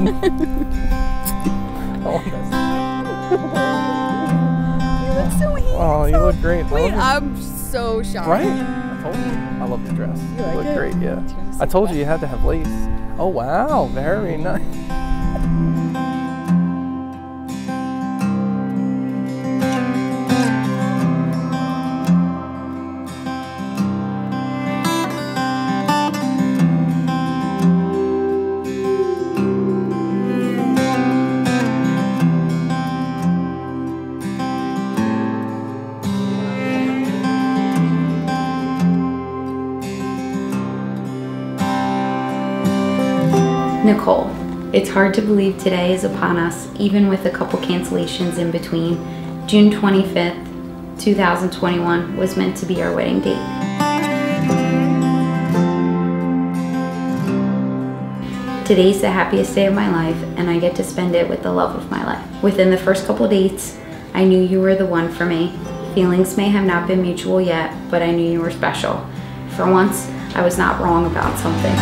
Oh, You look so handsome. oh, you look great. Wait, I'm so shocked. Right? I told you. I love the dress. You like look it? great, yeah. I told you had to have lace. Oh, wow. Very nice. Nicole, it's hard to believe today is upon us, even with a couple cancellations in between. June 25th, 2021 was meant to be our wedding date. Today's the happiest day of my life, and I get to spend it with the love of my life. Within the first couple dates, I knew you were the one for me. Feelings may have not been mutual yet, but I knew you were special. For once, I was not wrong about something.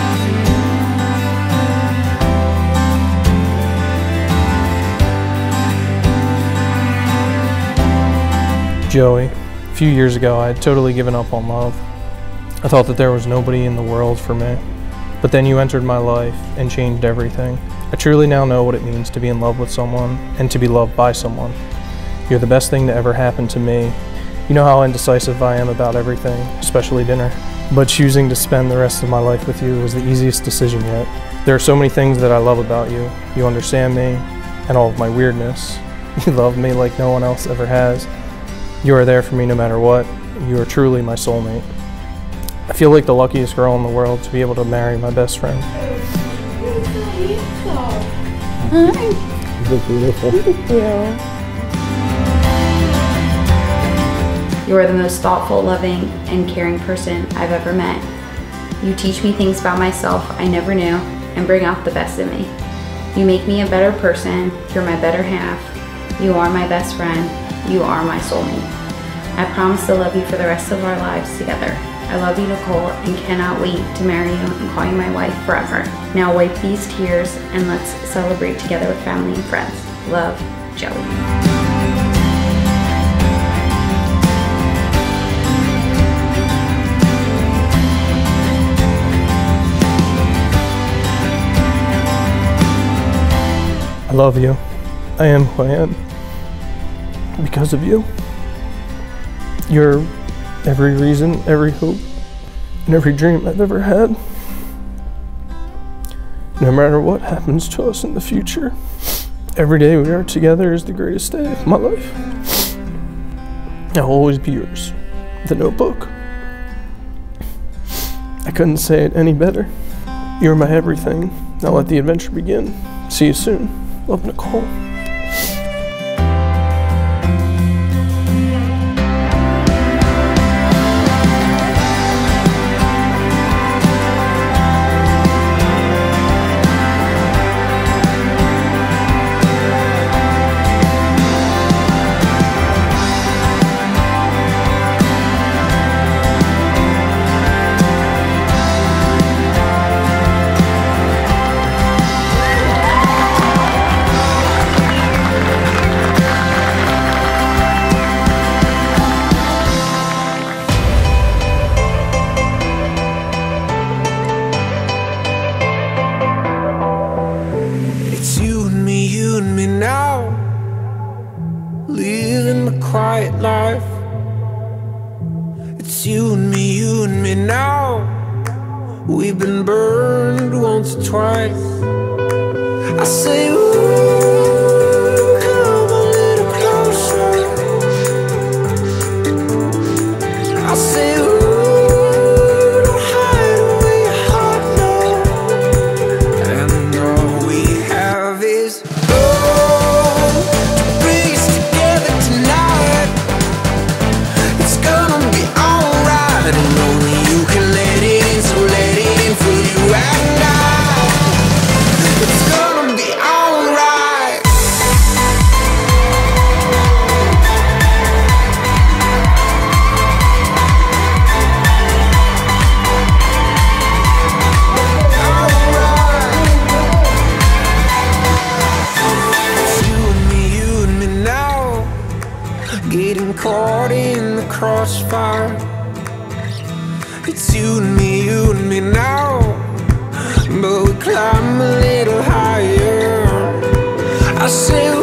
Joey, a few years ago I had totally given up on love. I thought that there was nobody in the world for me. But then you entered my life and changed everything. I truly now know what it means to be in love with someone and to be loved by someone. You're the best thing to ever happen to me. You know how indecisive I am about everything, especially dinner. But choosing to spend the rest of my life with you was the easiest decision yet. There are so many things that I love about you. You understand me and all of my weirdness. You love me like no one else ever has. You are there for me no matter what. You are truly my soulmate. I feel like the luckiest girl in the world to be able to marry my best friend. You're so handsome. You look beautiful. Thank you. You are the most thoughtful, loving, and caring person I've ever met. You teach me things about myself I never knew and bring out the best in me. You make me a better person. You're my better half. You are my best friend. You are my soulmate. I promise to love you for the rest of our lives together. I love you, Nicole, and cannot wait to marry you and call you my wife forever. Now wipe these tears and let's celebrate together with family and friends. Love, Joey. I love you. I am who I am. Because of you. You're every reason, every hope, and every dream I've ever had. No matter what happens to us in the future, every day we are together is the greatest day of my life. I'll always be yours. The Notebook. I couldn't say it any better. You're my everything. Now let the adventure begin. See you soon. Love, Nicole. Quiet life. It's you and me now. We've been burned once or twice. I say, ooh, come a little closer. I say, ooh, don't hide away your heart, no. And all we have is love to bring us together tonight. It's gonna be alright, and only you can let it in, so let it in for you and I. It's gonna be alright. caught in the crossfire. It's you and me now, but we climb a little higher. I say